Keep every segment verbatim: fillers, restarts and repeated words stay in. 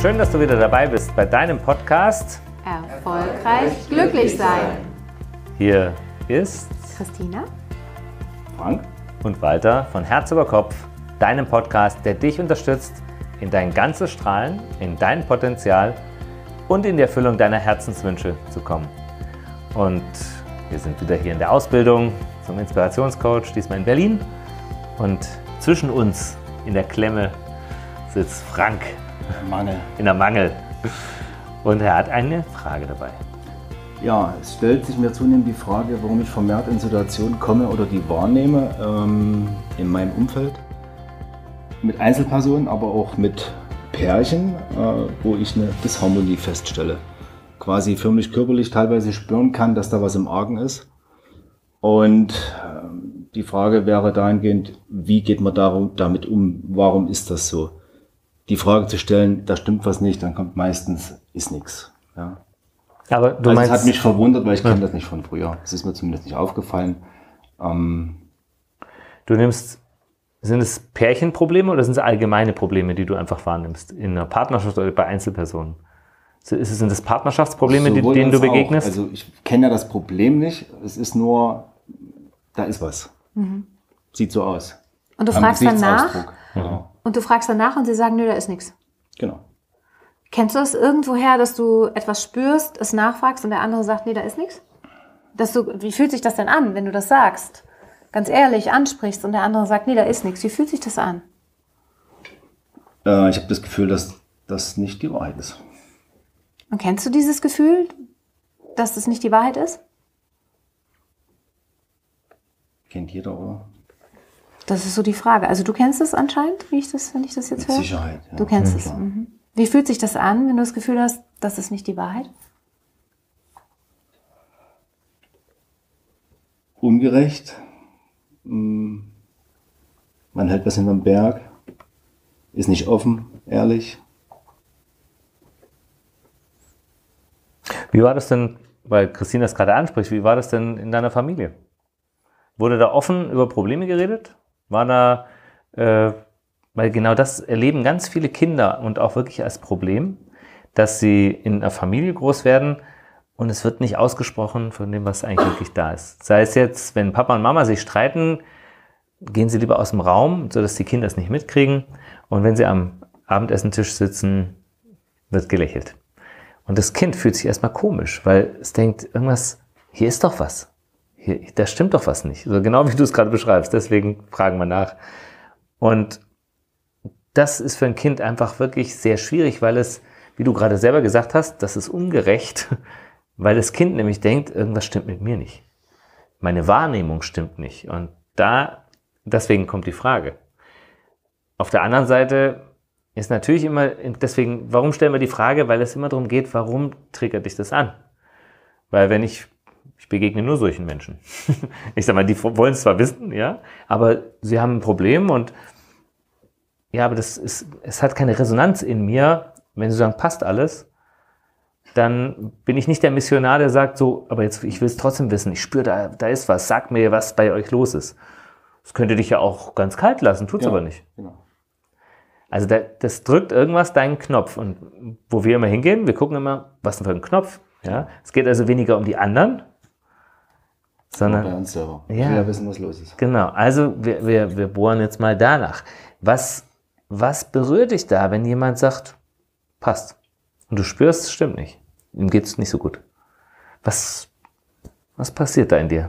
Schön, dass du wieder dabei bist bei deinem Podcast Erfolgreich glücklich sein. Hier ist Christina, Frank und Walter von Herz über Kopf, deinem Podcast, der dich unterstützt, in dein ganzes Strahlen, in dein Potenzial und in die Erfüllung deiner Herzenswünsche zu kommen. Und wir sind wieder hier in der Ausbildung zum Inspirationscoach, diesmal in Berlin. Und zwischen uns in der Klemme sitzt Frank. Mangel. In der Mangel. Und er hat eine Frage dabei. Ja, es stellt sich mir zunehmend die Frage, warum ich vermehrt in Situationen komme oder die wahrnehme ähm, in meinem Umfeld. Mit Einzelpersonen, aber auch mit Pärchen, äh, wo ich eine Disharmonie feststelle. Quasi förmlich körperlich teilweise spüren kann, dass da was im Argen ist. Und äh, die Frage wäre dahingehend, wie geht man darum, damit um, warum ist das so? Die Frage zu stellen, da stimmt was nicht, dann kommt meistens, ist nichts. Ja. Aber du also meinst, es hat mich verwundert, weil ich ja. kenne das nicht von früher. Es ist mir zumindest nicht aufgefallen. Ähm, du nimmst, sind es Pärchenprobleme oder sind es allgemeine Probleme, die du einfach wahrnimmst? In einer Partnerschaft oder bei Einzelpersonen? Sind es sind das Partnerschaftsprobleme, die, denen du begegnest? Auch. Also ich kenne ja das Problem nicht. Es ist nur, da ist was. Mhm. Sieht so aus. Und du Am fragst danach? Gesichtsausdruck. Genau. Und du fragst danach und sie sagen, nö, da ist nichts. Genau. Kennst du das irgendwoher, dass du etwas spürst, es nachfragst und der andere sagt, nee, da ist nichts? Dass du, wie fühlt sich das denn an, wenn du das sagst? Ganz ehrlich ansprichst und der andere sagt, nee, da ist nichts. Wie fühlt sich das an? Äh, ich habe das Gefühl, dass das nicht die Wahrheit ist. Und kennst du dieses Gefühl, dass das nicht die Wahrheit ist? Kennt jeder, oder? Das ist so die Frage. Also du kennst es anscheinend, wie ich das, wenn ich das jetzt Mit höre? Sicherheit, ja. Du kennst Ja, es. klar. Mhm. Wie fühlt sich das an, wenn du das Gefühl hast, das ist nicht die Wahrheit? Ungerecht. Mm. Man hält was hinterm Berg. Ist nicht offen, ehrlich. Wie war das denn, weil Christina das gerade anspricht, wie war das denn in deiner Familie? Wurde da offen über Probleme geredet? War da, äh, weil genau das erleben ganz viele Kinder und auch wirklich als Problem, dass sie in einer Familie groß werden und es wird nicht ausgesprochen von dem, was eigentlich wirklich da ist. Sei es jetzt, wenn Papa und Mama sich streiten, gehen sie lieber aus dem Raum, sodass die Kinder es nicht mitkriegen. Und wenn sie am Abendessentisch sitzen, wird gelächelt. Und das Kind fühlt sich erstmal komisch, weil es denkt, irgendwas, hier ist doch was. Hier, da stimmt doch was nicht. Also genau wie du es gerade beschreibst, deswegen fragen wir nach. Und das ist für ein Kind einfach wirklich sehr schwierig, weil es, wie du gerade selber gesagt hast, das ist ungerecht, weil das Kind nämlich denkt, irgendwas stimmt mit mir nicht. Meine Wahrnehmung stimmt nicht. Und da, deswegen kommt die Frage. Auf der anderen Seite ist natürlich immer, deswegen, warum stellen wir die Frage? Weil es immer darum geht, warum triggert dich das an? Weil wenn ich, ich begegne nur solchen Menschen. Ich sag mal, die wollen es zwar wissen, ja, aber sie haben ein Problem und ja, aber das ist, es hat keine Resonanz in mir. Wenn sie sagen, passt alles, dann bin ich nicht der Missionar, der sagt so, aber jetzt, ich will es trotzdem wissen, ich spüre, da, da ist was, sag mir, was bei euch los ist. Das könnte dich ja auch ganz kalt lassen, tut's Ja, aber nicht. Genau. Also da, das drückt irgendwas deinen Knopf und wo wir immer hingehen, wir gucken immer, was denn für ein Knopf. Ja? Es geht also weniger um die anderen, sondern bei uns selber. Ja. Ich will ja wissen, was los ist. Genau, also wir, wir, wir bohren jetzt mal danach. Was, was berührt dich da, wenn jemand sagt, passt und du spürst, es stimmt nicht, ihm geht es nicht so gut. Was, was passiert da in dir?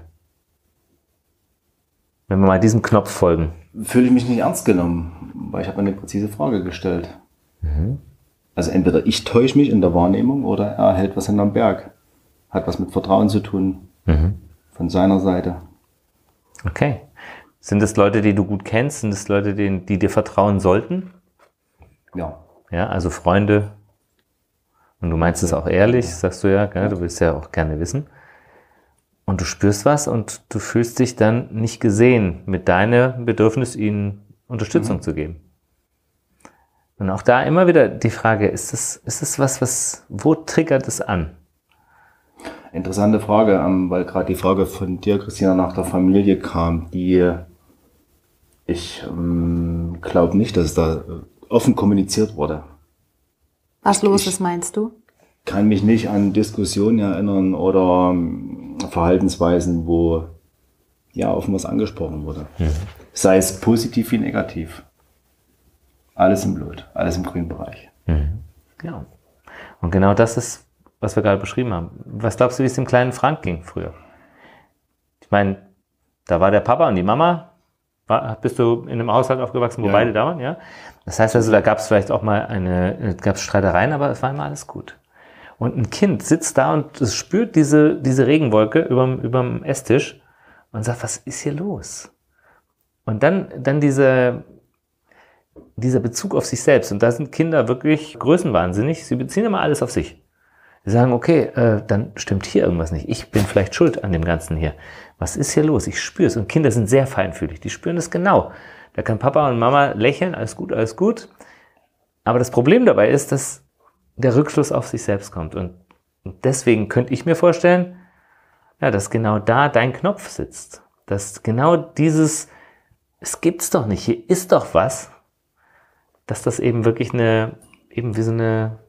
Wenn wir mal diesem Knopf folgen. Fühle ich mich nicht ernst genommen, weil ich habe eine präzise Frage gestellt. Mhm. Also entweder ich täusche mich in der Wahrnehmung oder er hält was hinterm Berg. Hat was mit Vertrauen zu tun, Mhm. von seiner Seite. Okay. Sind es Leute, die du gut kennst? Sind es Leute, die, die dir vertrauen sollten? Ja. Ja, also Freunde. Und du meinst es auch ehrlich, sagst du ja, gell? Du willst ja auch gerne wissen. Und du spürst was und du fühlst dich dann nicht gesehen mit deinem Bedürfnis, ihnen Unterstützung mhm. zu geben. Und auch da immer wieder die Frage, ist es, ist es was, was, wo triggert es an? Interessante Frage, weil gerade die Frage von dir, Christina, nach der Familie kam, die ich ähm, glaube nicht, dass es da offen kommuniziert wurde. Was los ich ist, meinst du? Kann mich nicht an Diskussionen erinnern oder Verhaltensweisen, wo ja offen was angesprochen wurde. Mhm. Sei es positiv wie negativ. Alles im Blut, alles im grünen Bereich. Mhm. Ja. Und genau das ist, was wir gerade beschrieben haben. Was glaubst du, wie es dem kleinen Frank ging früher? Ich meine, da war der Papa und die Mama. War, bist du in einem Haushalt aufgewachsen, wo ja. beide da waren? Ja. Das heißt also, da gab es vielleicht auch mal eine, gab es Streitereien, aber es war immer alles gut. Und ein Kind sitzt da und es spürt diese, diese Regenwolke überm, überm Esstisch und sagt, was ist hier los? Und dann, dann diese, dieser Bezug auf sich selbst. Und da sind Kinder wirklich größenwahnsinnig. Sie beziehen immer alles auf sich. Sie sagen, okay, äh, dann stimmt hier irgendwas nicht. Ich bin vielleicht schuld an dem Ganzen hier. Was ist hier los? Ich spüre es. Und Kinder sind sehr feinfühlig. Die spüren es genau. Da kann Papa und Mama lächeln, alles gut, alles gut. Aber das Problem dabei ist, dass der Rückschluss auf sich selbst kommt. Und, und deswegen könnte ich mir vorstellen, ja, dass genau da dein Knopf sitzt. Dass genau dieses, es gibt's doch nicht, hier ist doch was, dass das eben wirklich eine, eben wie so eine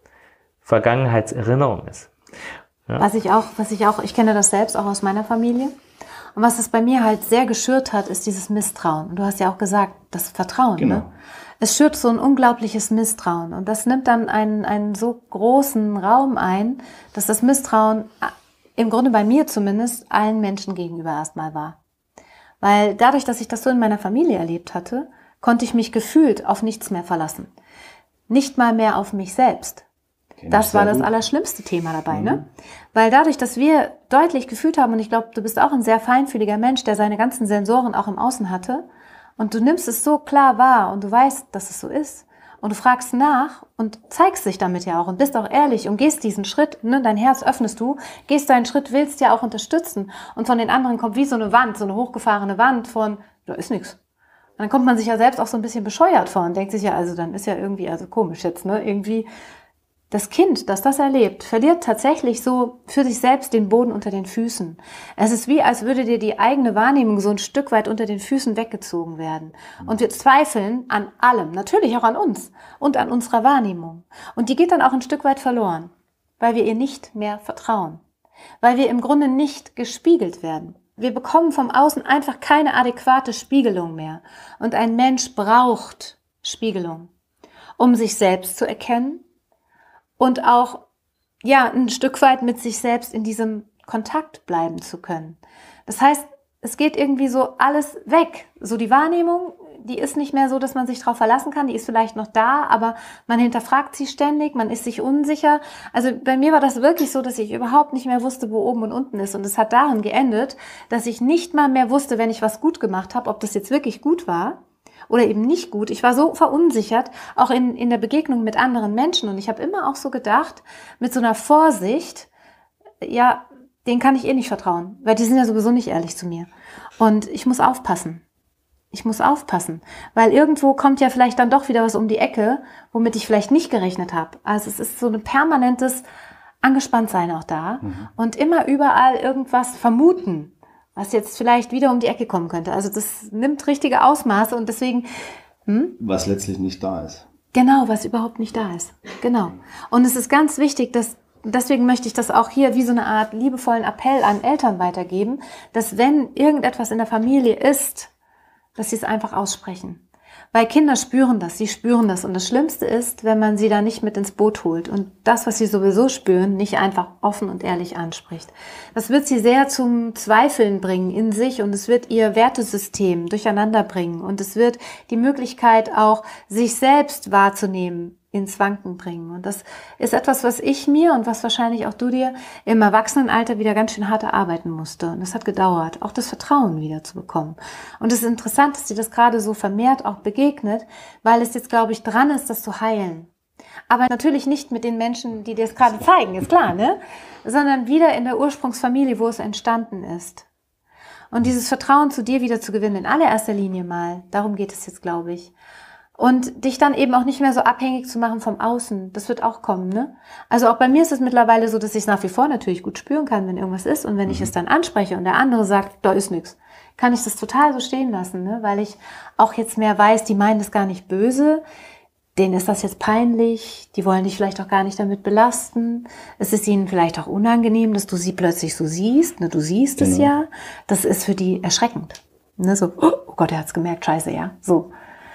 Vergangenheitserinnerung ist. Ja. Was ich auch, was ich auch, ich kenne das selbst auch aus meiner Familie. Und was es bei mir halt sehr geschürt hat, ist dieses Misstrauen. Und du hast ja auch gesagt, das Vertrauen. Genau. Ne? Es schürt so ein unglaubliches Misstrauen. Und das nimmt dann einen, einen so großen Raum ein, dass das Misstrauen im Grunde bei mir zumindest allen Menschen gegenüber erstmal war. Weil dadurch, dass ich das so in meiner Familie erlebt hatte, konnte ich mich gefühlt auf nichts mehr verlassen. Nicht mal mehr auf mich selbst. Das war das allerschlimmste Thema dabei, mhm. ne? Weil dadurch, dass wir deutlich gefühlt haben, und ich glaube, du bist auch ein sehr feinfühliger Mensch, der seine ganzen Sensoren auch im Außen hatte, und du nimmst es so klar wahr und du weißt, dass es so ist, und du fragst nach und zeigst dich damit ja auch und bist auch ehrlich und gehst diesen Schritt, ne? Dein Herz öffnest du, gehst deinen Schritt, willst ja auch unterstützen, und von den anderen kommt wie so eine Wand, so eine hochgefahrene Wand von, da ist nichts. Und dann kommt man sich ja selbst auch so ein bisschen bescheuert vor und denkt sich ja, also dann ist ja irgendwie, also komisch jetzt, ne? Irgendwie das Kind, das das erlebt, verliert tatsächlich so für sich selbst den Boden unter den Füßen. Es ist wie, als würde dir die eigene Wahrnehmung so ein Stück weit unter den Füßen weggezogen werden. Und wir zweifeln an allem, natürlich auch an uns und an unserer Wahrnehmung. Und die geht dann auch ein Stück weit verloren, weil wir ihr nicht mehr vertrauen. Weil wir im Grunde nicht gespiegelt werden. Wir bekommen vom Außen einfach keine adäquate Spiegelung mehr. Und ein Mensch braucht Spiegelung, um sich selbst zu erkennen, und auch, ja, ein Stück weit mit sich selbst in diesem Kontakt bleiben zu können. Das heißt, es geht irgendwie so alles weg. So die Wahrnehmung, die ist nicht mehr so, dass man sich darauf verlassen kann. Die ist vielleicht noch da, aber man hinterfragt sie ständig, man ist sich unsicher. Also bei mir war das wirklich so, dass ich überhaupt nicht mehr wusste, wo oben und unten ist. Und es hat darin geendet, dass ich nicht mal mehr wusste, wenn ich was gut gemacht habe, ob das jetzt wirklich gut war oder eben nicht gut. Ich war so verunsichert, auch in, in der Begegnung mit anderen Menschen. Und ich habe immer auch so gedacht, mit so einer Vorsicht, ja, denen kann ich eh nicht vertrauen, weil die sind ja sowieso nicht ehrlich zu mir. Und ich muss aufpassen. Ich muss aufpassen, weil irgendwo kommt ja vielleicht dann doch wieder was um die Ecke, womit ich vielleicht nicht gerechnet habe. Also es ist so ein permanentes Angespanntsein auch da mhm. und immer überall irgendwas vermuten, was jetzt vielleicht wieder um die Ecke kommen könnte. Also das nimmt richtige Ausmaße und deswegen... Hm? Was letztlich nicht da ist. Genau, was überhaupt nicht da ist. Genau. Und es ist ganz wichtig, dass, deswegen möchte ich das auch hier wie so eine Art liebevollen Appell an Eltern weitergeben, dass wenn irgendetwas in der Familie ist, dass sie es einfach aussprechen. Weil Kinder spüren das, sie spüren das. Und das Schlimmste ist, wenn man sie da nicht mit ins Boot holt und das, was sie sowieso spüren, nicht einfach offen und ehrlich anspricht. Das wird sie sehr zum Zweifeln bringen in sich und es wird ihr Wertesystem durcheinander bringen. Und es wird die Möglichkeit auch, sich selbst wahrzunehmen, ins Wanken bringen. Und das ist etwas, was ich mir und was wahrscheinlich auch du dir im Erwachsenenalter wieder ganz schön hart erarbeiten musste. Und das hat gedauert, auch das Vertrauen wieder zu bekommen. Und es ist interessant, dass dir das gerade so vermehrt auch begegnet, weil es jetzt, glaube ich, dran ist, das zu heilen. Aber natürlich nicht mit den Menschen, die dir es gerade zeigen, ist klar, ne? Sondern wieder in der Ursprungsfamilie, wo es entstanden ist. Und dieses Vertrauen zu dir wieder zu gewinnen, in allererster Linie mal, darum geht es jetzt, glaube ich. Und dich dann eben auch nicht mehr so abhängig zu machen vom Außen. Das wird auch kommen, ne? Also auch bei mir ist es mittlerweile so, dass ich es nach wie vor natürlich gut spüren kann, wenn irgendwas ist. Und wenn mhm. ich es dann anspreche und der andere sagt, da ist nichts, kann ich das total so stehen lassen, ne? Weil ich auch jetzt mehr weiß, die meinen das gar nicht böse. denen ist das jetzt peinlich, die wollen dich vielleicht auch gar nicht damit belasten. Es ist ihnen vielleicht auch unangenehm, dass du sie plötzlich so siehst. Ne, du siehst es ja. Das ist für die erschreckend. Ne, so, oh Gott, er hat's gemerkt, scheiße, ja. So.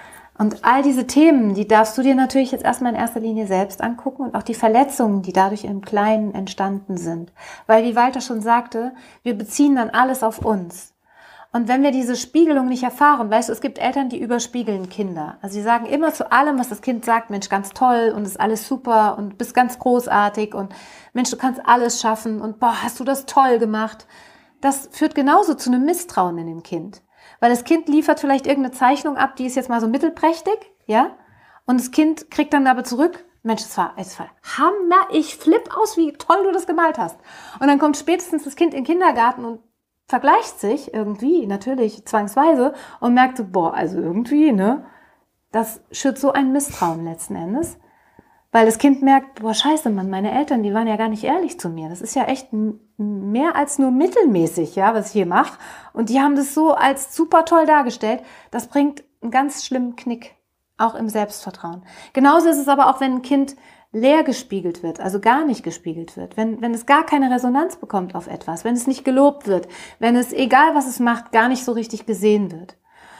Und all diese Themen, die darfst du dir natürlich jetzt erstmal in erster Linie selbst angucken und auch die Verletzungen, die dadurch im Kleinen entstanden sind. Weil, wie Walter schon sagte, wir beziehen dann alles auf uns. Und wenn wir diese Spiegelung nicht erfahren, weißt du, es gibt Eltern, die überspiegeln Kinder. Also sie sagen immer zu allem, was das Kind sagt, Mensch, ganz toll und ist alles super und bist ganz großartig und Mensch, du kannst alles schaffen und boah, hast du das toll gemacht. Das führt genauso zu einem Misstrauen in dem Kind. Weil das Kind liefert vielleicht irgendeine Zeichnung ab, die ist jetzt mal so mittelprächtig, ja? Und das Kind kriegt dann aber zurück, Mensch, es war, es war Hammer, ich flipp aus, wie toll du das gemalt hast. Und dann kommt spätestens das Kind in den Kindergarten und vergleicht sich irgendwie, natürlich zwangsweise, und merkt so, boah, also irgendwie, ne, das schürt so ein Misstrauen letzten Endes, weil das Kind merkt, boah, scheiße, Mann, meine Eltern, die waren ja gar nicht ehrlich zu mir. Das ist ja echt mehr als nur mittelmäßig, ja, was ich hier mache. Und die haben das so als super toll dargestellt. Das bringt einen ganz schlimmen Knick, auch im Selbstvertrauen. Genauso ist es aber auch, wenn ein Kind leer gespiegelt wird, also gar nicht gespiegelt wird, wenn, wenn es gar keine Resonanz bekommt auf etwas, wenn es nicht gelobt wird, wenn es, egal was es macht, gar nicht so richtig gesehen wird.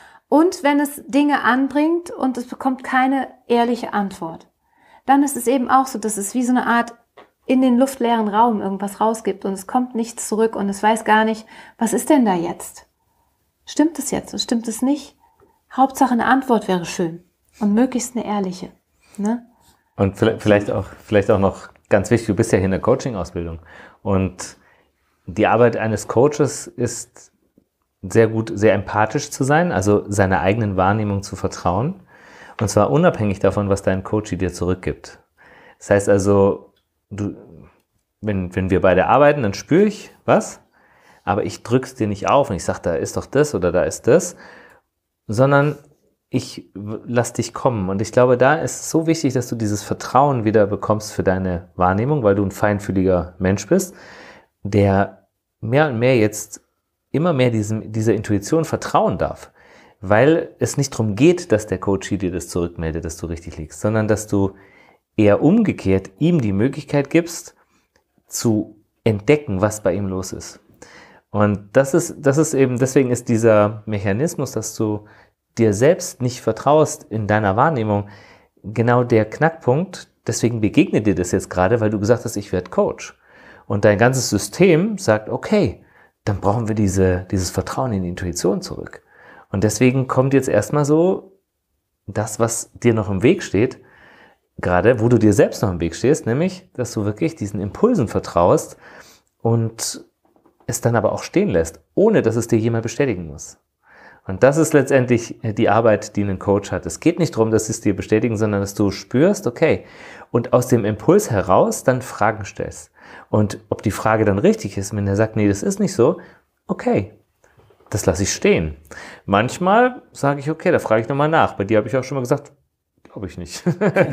Und wenn es Dinge anbringt und es bekommt keine ehrliche Antwort, dann ist es eben auch so, dass es wie so eine Art in den luftleeren Raum irgendwas rausgibt und es kommt nichts zurück und es weiß gar nicht, was ist denn da jetzt? Stimmt es jetzt oder stimmt es nicht? Hauptsache eine Antwort wäre schön und möglichst eine ehrliche, ne? Und vielleicht auch, vielleicht auch noch ganz wichtig, du bist ja hier in der Coaching-Ausbildung und die Arbeit eines Coaches ist sehr gut, sehr empathisch zu sein, also seiner eigenen Wahrnehmung zu vertrauen und zwar unabhängig davon, was dein Coach dir zurückgibt. Das heißt also, du, wenn, wenn wir beide arbeiten, dann spüre ich was, aber ich drück's dir nicht auf und ich sage, da ist doch das oder da ist das, sondern ich lass dich kommen. Und ich glaube, da ist es so wichtig, dass du dieses Vertrauen wieder bekommst für deine Wahrnehmung, weil du ein feinfühliger Mensch bist, der mehr und mehr jetzt immer mehr diesem, dieser Intuition vertrauen darf. Weil es nicht darum geht, dass der Coach dir das zurückmeldet, dass du richtig liegst, sondern dass du eher umgekehrt ihm die Möglichkeit gibst, zu entdecken, was bei ihm los ist. Und das ist, das ist eben, deswegen ist dieser Mechanismus, dass du dir selbst nicht vertraust in deiner Wahrnehmung, genau der Knackpunkt. Deswegen begegnet dir das jetzt gerade, weil du gesagt hast, ich werde Coach. Und dein ganzes System sagt, okay, dann brauchen wir diese, dieses Vertrauen in die Intuition zurück. Und deswegen kommt jetzt erstmal so das, was dir noch im Weg steht, gerade wo du dir selbst noch im Weg stehst, nämlich, dass du wirklich diesen Impulsen vertraust und es dann aber auch stehen lässt, ohne dass es dir jemand bestätigen muss. Und das ist letztendlich die Arbeit, die ein Coach hat. Es geht nicht darum, dass sie es dir bestätigen, sondern dass du spürst, okay, und aus dem Impuls heraus dann Fragen stellst. Und ob die Frage dann richtig ist, wenn er sagt, nee, das ist nicht so, okay, das lasse ich stehen. Manchmal sage ich, okay, da frage ich nochmal nach. Bei dir habe ich auch schon mal gesagt, glaube ich nicht.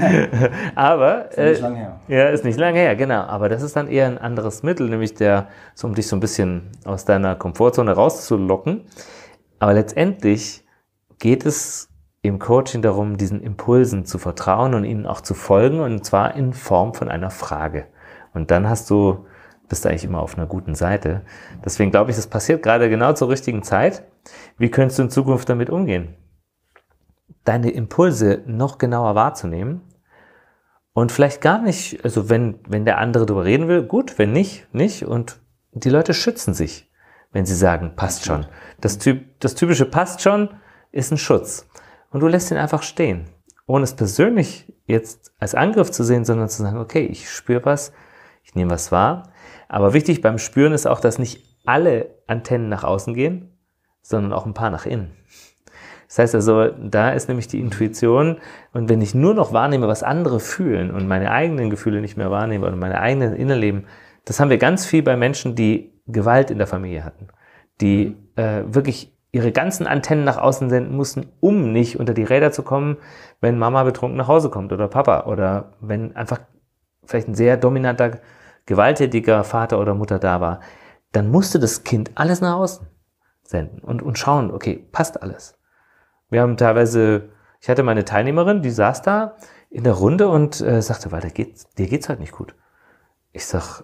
Aber, ist nicht lange her. Ja, ist nicht lange her, genau. Aber das ist dann eher ein anderes Mittel, nämlich der, so um dich so ein bisschen aus deiner Komfortzone rauszulocken. Aber letztendlich geht es im Coaching darum, diesen Impulsen zu vertrauen und ihnen auch zu folgen, und zwar in Form von einer Frage. Und dann hast du, bist du eigentlich immer auf einer guten Seite. Deswegen glaube ich, das passiert gerade genau zur richtigen Zeit. Wie könntest du in Zukunft damit umgehen? Deine Impulse noch genauer wahrzunehmen und vielleicht gar nicht, also wenn, wenn der andere darüber reden will, gut, wenn nicht, nicht. Und die Leute schützen sich, wenn sie sagen, passt schon. Das, typ, das typische passt schon ist ein Schutz. Und du lässt ihn einfach stehen, ohne es persönlich jetzt als Angriff zu sehen, sondern zu sagen, okay, ich spüre was, ich nehme was wahr. Aber wichtig beim Spüren ist auch, dass nicht alle Antennen nach außen gehen, sondern auch ein paar nach innen. Das heißt also, da ist nämlich die Intuition, und wenn ich nur noch wahrnehme, was andere fühlen und meine eigenen Gefühle nicht mehr wahrnehme oder meine eigenen Innerleben, das haben wir ganz viel bei Menschen, die Gewalt in der Familie hatten, die äh, wirklich ihre ganzen Antennen nach außen senden mussten, um nicht unter die Räder zu kommen, wenn Mama betrunken nach Hause kommt oder Papa, oder wenn einfach vielleicht ein sehr dominanter, gewalttätiger Vater oder Mutter da war. Dann musste das Kind alles nach außen senden und, und schauen, okay, passt alles. Wir haben teilweise, ich hatte meine Teilnehmerin, die saß da in der Runde und äh, sagte, weil dir geht's, dir geht's halt nicht gut. Ich sag,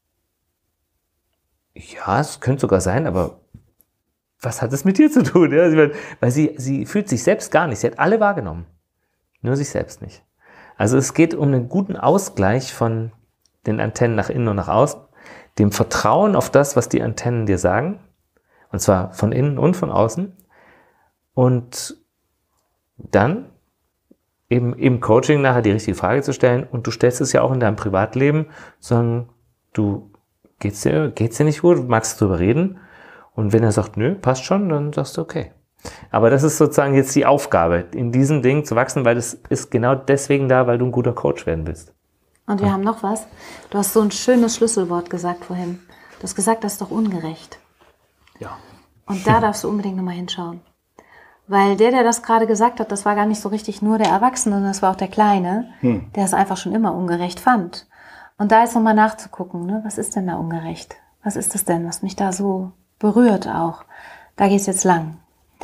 ja, es könnte sogar sein, aber was hat es mit dir zu tun? Ja, weil sie, sie fühlt sich selbst gar nicht. Sie hat alle wahrgenommen. Nur sich selbst nicht. Also es geht um einen guten Ausgleich von den Antennen nach innen und nach außen, dem Vertrauen auf das, was die Antennen dir sagen, und zwar von innen und von außen. Und dann eben im Coaching nachher die richtige Frage zu stellen, und du stellst es ja auch in deinem Privatleben, sagen, du, geht's dir, geht's dir nicht gut, magst du drüber reden? Und wenn er sagt, nö, passt schon, dann sagst du, okay. Aber das ist sozusagen jetzt die Aufgabe, in diesem Ding zu wachsen, weil das ist genau deswegen da, weil du ein guter Coach werden willst. Und wir ja. haben noch was. Du hast so ein schönes Schlüsselwort gesagt vorhin. Du hast gesagt, das ist doch ungerecht. Ja. Und da darfst du unbedingt nochmal hinschauen. Weil der, der das gerade gesagt hat, das war gar nicht so richtig nur der Erwachsene, sondern das war auch der Kleine, hm. der es einfach schon immer ungerecht fand. Und da ist nochmal nachzugucken, ne? Was ist denn da ungerecht? Was ist das denn, was mich da so berührt auch? Da geht es jetzt lang.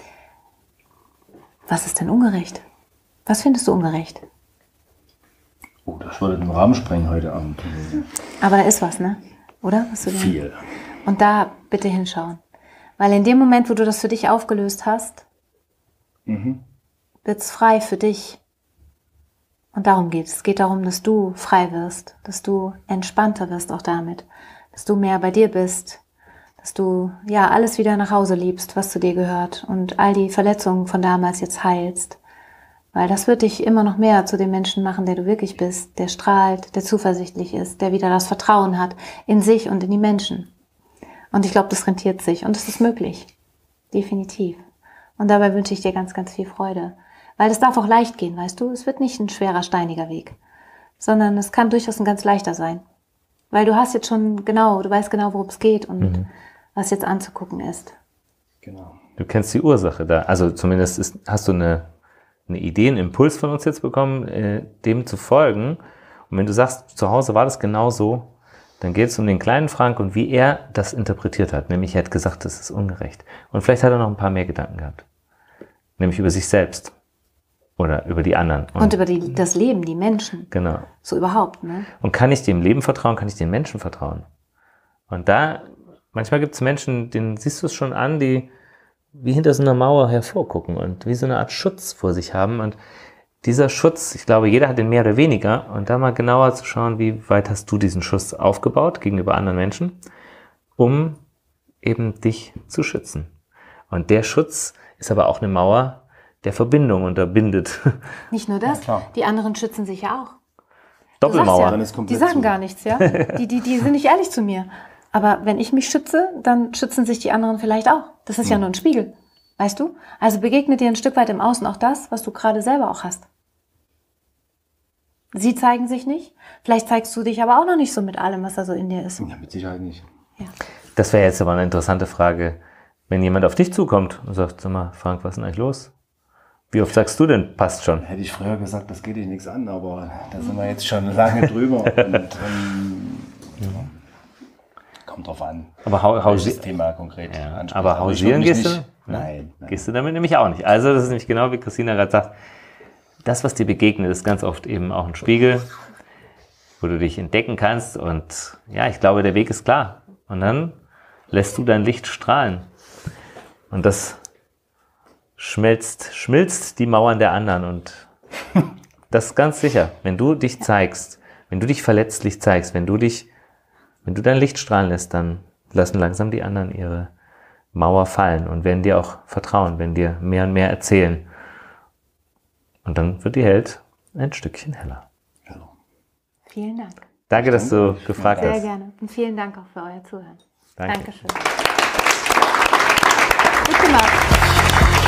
Was ist denn ungerecht? Was findest du ungerecht? Oh, das würde den Rahmen sprengen heute Abend. Aber da ist was, ne? Oder? Was du Viel. Und da bitte hinschauen. Weil in dem Moment, wo du das für dich aufgelöst hast, mhm. wird es frei für dich. Und darum geht es. Es geht darum, dass du frei wirst, dass du entspannter wirst auch damit, dass du mehr bei dir bist, dass du ja alles wieder nach Hause liebst, was zu dir gehört und all die Verletzungen von damals jetzt heilst. Weil das wird dich immer noch mehr zu dem Menschen machen, der du wirklich bist, der strahlt, der zuversichtlich ist, der wieder das Vertrauen hat in sich und in die Menschen. Und ich glaube, das rentiert sich und es ist möglich. Definitiv. Und dabei wünsche ich dir ganz, ganz viel Freude. Weil es darf auch leicht gehen, weißt du? Es wird nicht ein schwerer, steiniger Weg, sondern es kann durchaus ein ganz leichter sein. Weil du hast jetzt schon genau, du weißt genau, worum es geht und mhm. was jetzt anzugucken ist. Genau. Du kennst die Ursache da. Also zumindest ist, hast du eine, eine Idee, einen Impuls von uns jetzt bekommen, äh, dem zu folgen. Und wenn du sagst, zu Hause war das genau so, dann geht es um den kleinen Frank und wie er das interpretiert hat. Nämlich er hat gesagt, das ist ungerecht. Und vielleicht hat er noch ein paar mehr Gedanken gehabt. Nämlich über sich selbst. Oder über die anderen. Und, und über die, das Leben, die Menschen. Genau. So überhaupt, ne? Und kann ich dem Leben vertrauen, kann ich den Menschen vertrauen? Und da, manchmal gibt es Menschen, denen siehst du es schon an, die wie hinter so einer Mauer hervorgucken und wie so eine Art Schutz vor sich haben. Und dieser Schutz, ich glaube, jeder hat den mehr oder weniger. Und da mal genauer zu schauen, wie weit hast du diesen Schutz aufgebaut gegenüber anderen Menschen, um eben dich zu schützen. Und der Schutz ist aber auch eine Mauer der Verbindung unterbindet. Nicht nur das, ja, die anderen schützen sich ja auch. Doppelmauer. Ja, die sagen zu. gar nichts, ja. Die, die, die sind nicht ehrlich zu mir. Aber wenn ich mich schütze, dann schützen sich die anderen vielleicht auch. Das ist hm. ja nur ein Spiegel, weißt du? Also begegnet dir ein Stück weit im Außen auch das, was du gerade selber auch hast. Sie zeigen sich nicht. Vielleicht zeigst du dich aber auch noch nicht so mit allem, was da so in dir ist. Ja, mit Sicherheit nicht. Ja. Das wäre jetzt aber eine interessante Frage. Wenn jemand auf dich zukommt und sagt, sag mal, Frank, was ist denn eigentlich los? Wie oft sagst du denn, passt schon? Hätte ich früher gesagt, das geht dich nichts an, aber da sind wir jetzt schon lange drüber. Und, ähm, ja. Kommt drauf an. Aber hau, hau, das Thema konkret ja. Aber hausieren gehst du? Nein, nein. Gehst du damit nämlich auch nicht. Also das ist nämlich genau wie Christina gerade sagt, das, was dir begegnet, ist ganz oft eben auch ein Spiegel, wo du dich entdecken kannst. Und ja, ich glaube, der Weg ist klar. Und dann lässt du dein Licht strahlen. Und das schmelzt, schmilzt die Mauern der anderen. Und das ist ganz sicher. Wenn du dich zeigst, wenn du dich verletzlich zeigst, wenn du dich, wenn du dein Licht strahlen lässt, dann lassen langsam die anderen ihre Mauer fallen und werden dir auch vertrauen, werden dir mehr und mehr erzählen. Und dann wird die Welt ein Stückchen heller. Genau. Vielen Dank. Danke, dass du gefragt Sehr hast. Sehr gerne. Und vielen Dank auch für euer Zuhören. Danke. Dankeschön. Gut gemacht.